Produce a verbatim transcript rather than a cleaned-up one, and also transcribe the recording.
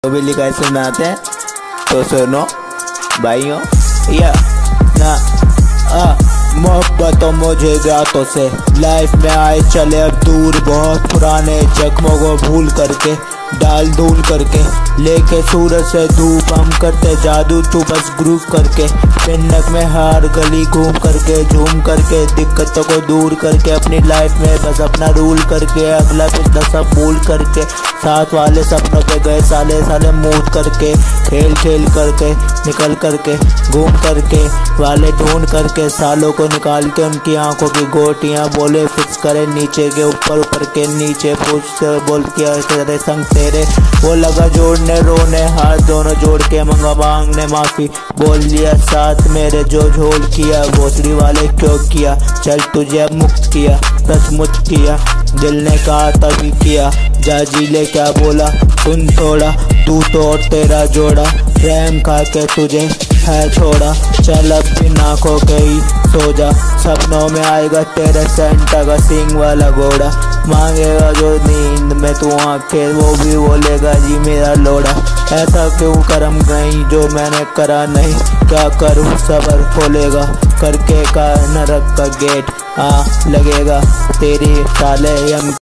तो बिल्ली कैसे सुनाते हैं तो सुनो भाइयों। या ना आ मोहब्बतों मुझे रातों से लाइफ में आए चले अब दूर, बहुत पुराने जख्मों को भूल करके डाल धूल करके लेके सूरज से धूप हम करते जादू तू बस ग्रूव करके पिन्नक में हर गली घूम करके झूम करके दिक्कतों को दूर करके अपनी लाइफ में बस अपना रूल करके अगला पिछला सब भूल करके साथ वाले सपनों पे गए साले साले मूड करके खेल खेल करके निकल करके घूम करके वाले ढूंढ करके सालों को निकाल के उनकी आंखों की गोटियां बोले फिक्स करे नीचे के ऊपर ऊपर के नीचे पूछ से बोल किया तेरे संग तेरे वो लगा जोड़ने रोने हाथ दोनों जोड़ के मंगा मांगने माफी बोल लिया साथ मेरे जो झोल किया भोसड़ी वाले क्यों किया चल तुझे अब मुक्त किया सचमुच किया दिल ने कहा तभी किया जा जी ले क्या बोला सुन थोड़ा तू तो और तेरा जोड़ा प्रेम खा के तुझे है छोड़ा चल अब बिन आँखों के ही सो जा सपनों में आएगा तेरे सेंटा का सींग वाला घोड़ा मांगेगा जो नींद में तू आंखें वो भी बोलेगा जी मेरा लोड़ा ऐसा क्यों करम गई जो मैंने करा नहीं क्या करूँ सबर खोलेगा करके का नरक का गेट आ लगेगा तेरी साले यम